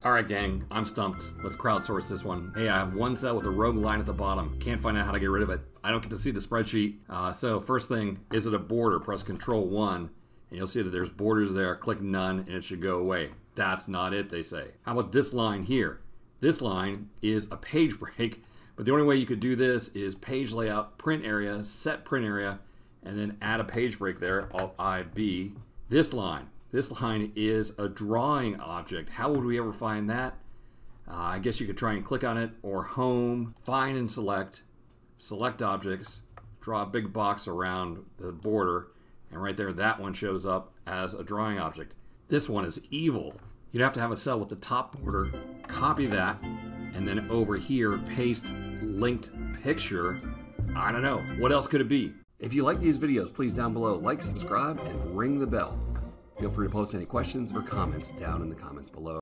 Alright gang, I'm stumped. Let's crowdsource this one. Hey, I have one cell with a rogue line at the bottom. Can't find out how to get rid of it. I don't get to see the spreadsheet. So first thing, is it a border? Press Control 1 and you'll see that there's borders there. Click none and it should go away. That's not it, they say. How about this line here? This line is a page break, but the only way you could do this is page layout, print area, set print area, and then add a page break there, Alt-I-B. This line is a drawing object. How would we ever find that? I guess you could try and click on it, or home, find and select objects, draw a big box around the border, and right there that one shows up as a drawing object. This one is evil. You'd have to have a cell with the top border, copy that, and then over here paste linked picture. I don't know, what else could it be? If you like these videos, please down below like, subscribe, and ring the bell. Feel free to post any questions or comments down in the comments below.